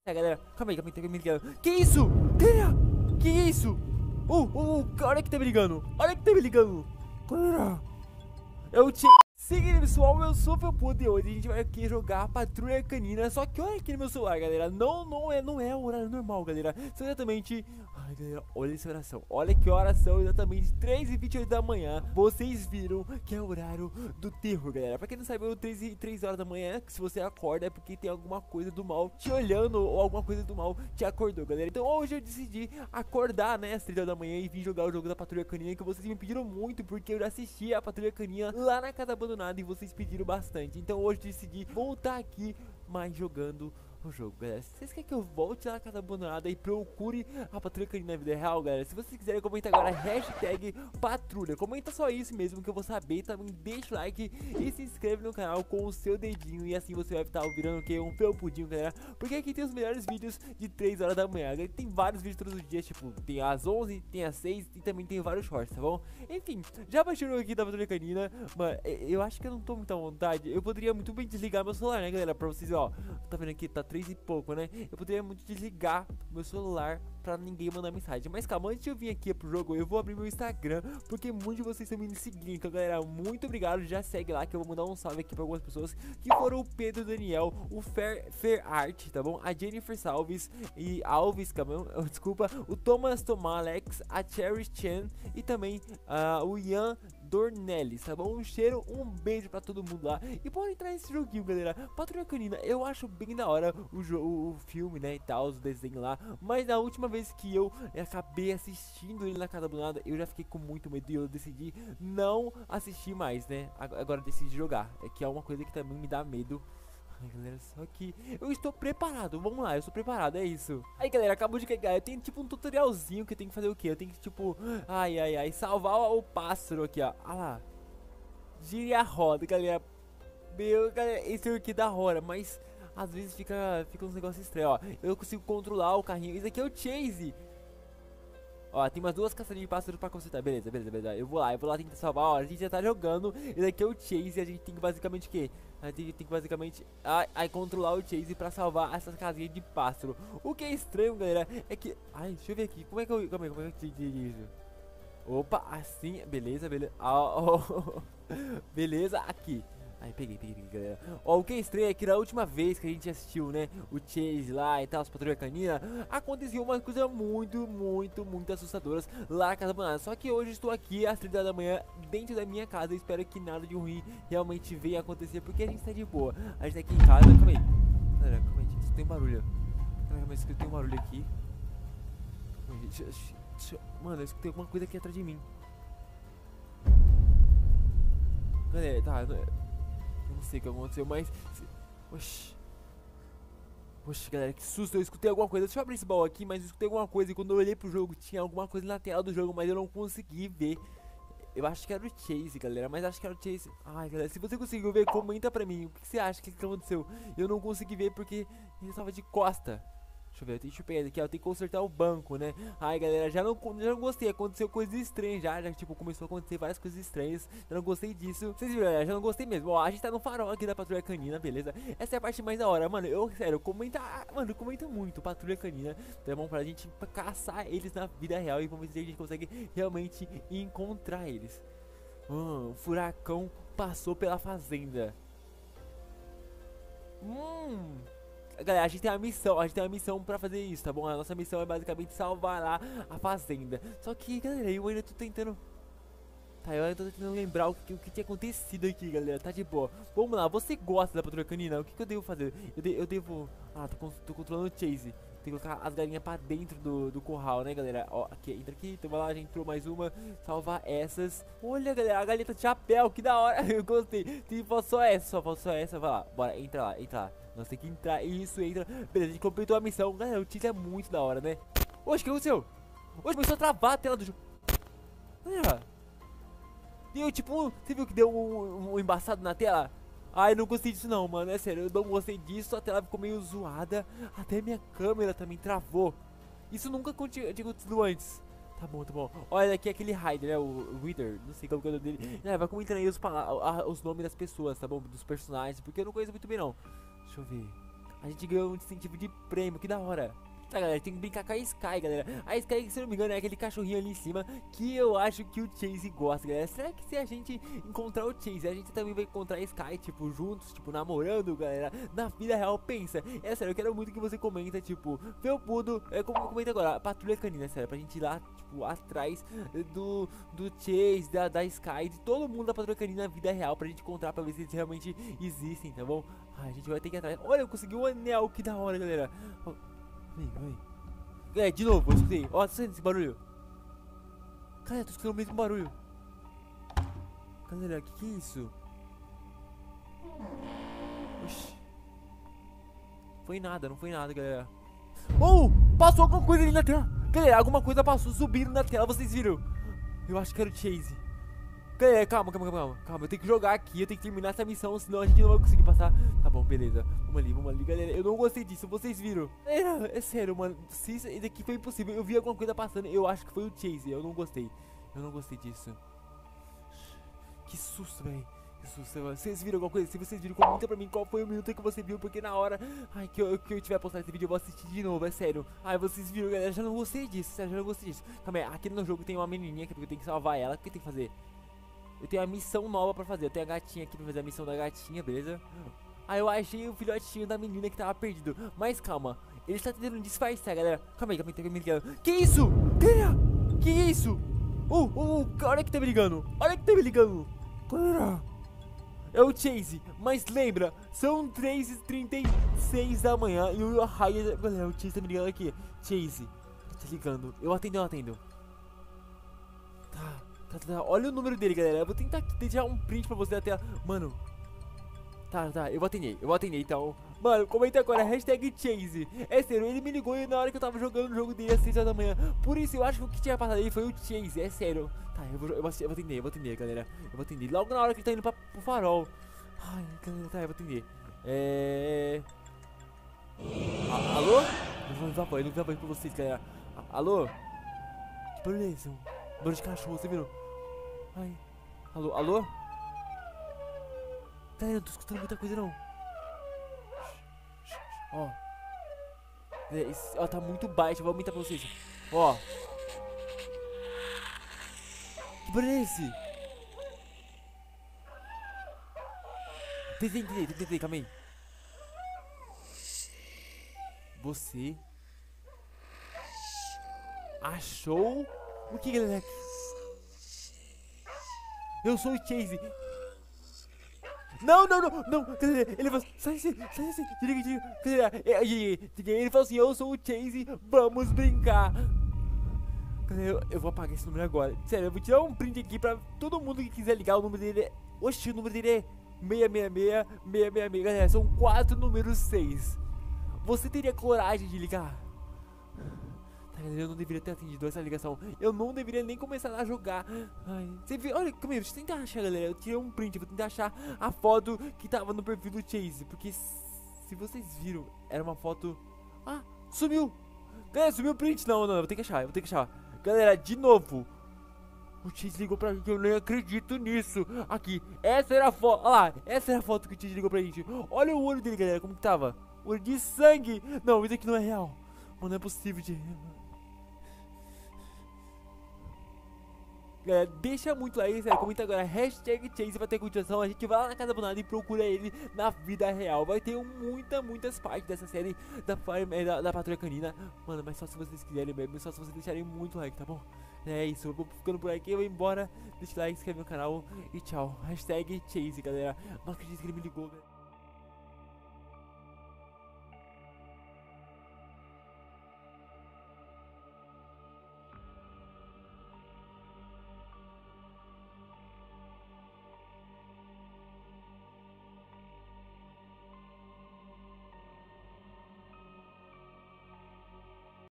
É, galera, calma aí, tá me ligando. Que isso? Galera, que isso? Olha que tá me ligando. Olha que tá me ligando. Galera, eu te... Seguinte, pessoal, eu sou o Felpudo e hoje a gente vai aqui jogar Patrulha Canina. Só que olha aqui no meu celular, galera, não é o horário normal, galera. São exatamente... Ai, galera, olha essa oração. Olha que horas são, exatamente 3h28 da manhã. Vocês viram que é o horário do terror, galera. Pra quem não sabe, 3 horas da manhã, que se você acorda é porque tem alguma coisa do mal te olhando ou alguma coisa do mal te acordou, galera. Então hoje eu decidi acordar, né, às 3 horas da manhã e vim jogar o jogo da Patrulha Canina, que vocês me pediram muito, porque eu já assisti a Patrulha Canina lá na casa abandonada e vocês pediram bastante. Então hoje eu decidi voltar aqui, mas jogando o jogo, galera. Se vocês querem que eu volte lá na casa abandonada e procure a Patrulha Canina na vida real, galera, se vocês quiserem, comenta agora hashtag patrulha. Comenta só isso mesmo que eu vou saber. Também deixa o like e se inscreve no canal com o seu dedinho. E assim você vai estar virando o que? Um felpudinho, galera. Porque aqui tem os melhores vídeos de 3 horas da manhã, galera. Tem vários vídeos todos os dias, tipo, tem às 11, tem às 6 e também tem vários shorts, tá bom? Enfim, já baixou o jogo aqui da Patrulha Canina. Mano, eu acho que eu não tô muito à vontade. Eu poderia muito bem desligar meu celular, né, galera? Pra vocês, ó, tá vendo aqui, tá 3 e pouco, né? Eu poderia muito desligar meu celular pra ninguém mandar mensagem. Mas calma, antes de eu vir aqui pro jogo, eu vou abrir meu Instagram, porque muitos de vocês estão me seguindo. Então, galera, muito obrigado. Já segue lá que eu vou mandar um salve aqui pra algumas pessoas que foram o Pedro Daniel, o Fair Art, tá bom? A Jennifer Salves e Alves, desculpa, o Thomas Alex, a Cherry Chen e também o Ian Dornelles, tá bom? Um cheiro, um beijo pra todo mundo lá. E pode entrar nesse joguinho, galera. Patrulha Canina, eu acho bem da hora o filme, né, e tal, os desenhos lá. Mas na última vez que eu acabei assistindo ele na casa abandonada, eu já fiquei com muito medo e eu decidi não assistir mais, né? Agora decidi jogar, que é uma coisa que também me dá medo. Ai, galera, só que eu estou preparado, vamos lá, eu estou preparado, é isso. Aí, galera, acabou de carregar, eu tenho tipo um tutorialzinho que eu tenho que fazer o quê? Eu tenho que tipo, salvar o pássaro aqui, ó. Ah lá, gire a roda, galera. Meu, galera, esse aqui da hora, mas às vezes fica uns negócios estranhos, ó. Eu consigo controlar o carrinho, esse aqui é o Chase. Ó, tem umas 2 caçadinhas de pássaros pra consertar. Beleza. Eu vou lá tentar salvar. Ó, a gente já tá jogando. Esse aqui é o Chase. E a gente tem que basicamente o quê? A gente tem que basicamente controlar o Chase pra salvar essas casinhas de pássaro. O que é estranho, galera, é que... Ai, deixa eu ver aqui. Como é que eu te dirijo? Opa, assim. Beleza. Beleza, aqui. Aí, peguei, galera. Ó, o que é estranho é que na última vez que a gente assistiu, né, o Chase lá e tal, as Patrulha Canina, aconteceu uma coisa muito assustadoras lá na casa abandonada. Só que hoje estou aqui às 3 da manhã dentro da minha casa e espero que nada de ruim realmente venha acontecer, porque a gente tá de boa. A gente tá aqui em casa, calma aí. Galera, calma aí, gente, tem barulho. Calma aí, tem um barulho aqui. Mano, eu escutei alguma coisa aqui atrás de mim. Galera, tá... Eu não sei o que aconteceu, mas... Oxi, galera, que susto, eu escutei alguma coisa. Deixa eu abrir esse baú aqui, mas eu escutei alguma coisa. E quando eu olhei pro jogo, tinha alguma coisa na tela do jogo, mas eu não consegui ver. Eu acho que era o Chase, galera, mas acho que era o Chase. Ai, galera, se você conseguiu ver, comenta pra mim. O que você acha que aconteceu? Eu não consegui ver porque ele estava de costa. Deixa eu ver, deixa eu pegar aqui, ó, tem que consertar o banco, né? Ai, galera, já não gostei, aconteceu coisas estranhas já, tipo, começou a acontecer várias coisas estranhas. Já não gostei disso. Vocês viram, galera, já não gostei mesmo. Ó, a gente tá no farol aqui da Patrulha Canina, beleza? Essa é a parte mais da hora, mano, sério, comenta muito Patrulha Canina, tá bom? Pra gente caçar eles na vida real e vamos ver se a gente consegue realmente encontrar eles. O furacão passou pela fazenda. Galera, a gente tem uma missão pra fazer isso, tá bom? A nossa missão é basicamente salvar lá a fazenda. Só que, galera, eu ainda tô tentando... Tá, eu ainda tô tentando lembrar o que tinha acontecido aqui, galera. Tá de boa. Vamos lá, você gosta da Patrulha Canina? O que eu devo fazer? Eu devo... Ah, tô controlando o Chase. Tem que colocar as galinhas pra dentro do curral, né, galera? Ó, aqui, entra aqui, então vai lá, já entrou mais uma. Salvar essas. Olha, galera, a galinha tá de chapéu, que da hora. Eu gostei. Tem só essa, vai lá. Bora, entra lá. Nós tem que entrar, isso, entra. Beleza, a gente completou a missão. Galera, o Chase é muito da hora, né? Oxe, o que aconteceu? Oxe, começou a travar a tela do jogo. Galera, deu tipo, você viu que deu um embaçado na tela? Ai, não gostei disso não, mano, é sério, eu não gostei disso, a tela ficou meio zoada, até minha câmera também travou. Isso nunca tinha acontecido antes. Tá bom. Olha aqui aquele Ryder, né, o Reader, não sei qual que é o nome dele. Vai comentando aí os nomes das pessoas, tá bom, dos personagens, porque eu não conheço muito bem não. Deixa eu ver. A gente ganhou um distintivo de prêmio, que da hora. Tá, galera, tem que brincar com a Sky, galera. A Sky, se eu não me engano, é aquele cachorrinho ali em cima que eu acho que o Chase gosta, galera. Será que se a gente encontrar o Chase, a gente também vai encontrar a Sky, tipo, juntos, tipo, namorando, galera, na vida real? Pensa. É sério, eu quero muito que você comenta, tipo, Felpudo, como comenta agora, a Patrulha Canina, sério, pra gente ir lá, tipo, atrás do Chase, da Sky, de todo mundo da Patrulha Canina na vida real, pra gente encontrar, pra ver se eles realmente existem, tá bom? Ai, a gente vai ter que ir atrás. Olha, eu consegui um anel, que da hora, galera. Vem. De novo, eu escutei. Ó, tá saindo esse barulho. Cara, eu tô escutando o mesmo barulho. Galera, que é isso? Oxi. Foi nada, não foi nada, galera. Oh, passou alguma coisa ali na tela. Galera, alguma coisa passou subindo na tela, vocês viram? Eu acho que era o Chase. Galera, calma. Eu tenho que jogar aqui, eu tenho que terminar essa missão, senão a gente não vai conseguir passar. Tá bom, beleza. Vamos ali, galera. Eu não gostei disso, vocês viram? É sério, mano. Se isso daqui foi impossível, eu vi alguma coisa passando, eu acho que foi o Chase. Eu não gostei disso. Que susto, velho. Que susto. Vocês viram alguma coisa? Se vocês viram, comenta pra mim qual foi o minuto que você viu, porque na hora que eu tiver postado esse vídeo, eu vou assistir de novo, é sério. Ai, vocês viram, galera? Já não gostei disso, sério, já não gostei disso. Calma aí, aqui no jogo tem uma menininha que eu tenho que salvar ela. O que eu tenho que fazer? Eu tenho a missão nova pra fazer. Eu tenho a gatinha aqui pra fazer a missão da gatinha, beleza? Aí eu achei o filhotinho da menina que tava perdido. Mas calma, ele está tentando disfarçar, galera. Calma aí, tá me ligando. Que isso? Galera, que isso? Olha que tá me ligando. Galera, é o Chase. Mas lembra, são 3h36 da manhã e o Ryan... Galera, o Chase tá me ligando aqui. Chase, tá ligando. Eu atendo. Tá. Olha o número dele, galera. Eu vou tentar deixar um print pra você até. Mano. Tá, eu vou atender então. Mano, comenta agora, hashtag Chase. É sério, ele me ligou na hora que eu tava jogando o jogo dele às 6 horas da manhã. Por isso eu acho que o que tinha passado aí foi o Chase, é sério. Tá, eu vou atender, galera. Eu vou atender logo na hora que ele tá indo pro farol. Ai, galera, tá, eu vou atender. Alô? Eu vou usar voz pra vocês, galera. Alô? Que barulho é esse? Barulho de cachorro, você viu? Ai. Alô? Galera, eu não tô escutando muita coisa não. Ó, tá muito baixo, eu vou aumentar pra vocês. Ó. Que barulho é esse? Tentei, calma aí. Você achou o que, galera? Eu sou o Chase. Não, galera, ele falou, sai, desliga, galera, ele falou assim, eu sou o Chase, vamos brincar. Galera, eu vou apagar esse número agora, sério, eu vou tirar um print aqui pra todo mundo que quiser ligar, o número dele é, oxi, o número dele é 666, galera, são 4 números 6, você teria coragem de ligar? Tá, galera, eu não deveria ter atendido essa ligação. Eu não deveria nem começar a jogar. Ai, você viu? Olha, calma aí, deixa eu tentar achar, galera. Eu tirei um print, vou tentar achar a foto que tava no perfil do Chase. Porque se vocês viram, era uma foto... Ah, sumiu! Galera, sumiu o print. Não, eu vou ter que achar, Galera, de novo. O Chase ligou pra gente, eu nem acredito nisso. Aqui, essa era a foto. Olha lá, essa era a foto que o Chase ligou pra gente. Olha o olho dele, galera, como que tava. Olho de sangue. Não, isso aqui não é real. Mano, não é possível de... Galera, deixa muito like, sério, comenta agora, hashtag Chase pra ter continuação. A gente vai lá na casa do nada e procura ele na vida real. Vai ter muitas partes dessa série da Patrulha Canina. Mano, mas só se vocês quiserem mesmo, só se vocês deixarem muito like, tá bom? É isso, eu vou ficando por aqui, eu vou embora. Deixa o like, se inscreve no canal e tchau. Hashtag Chase, galera. Não acredito que ele me ligou, galera.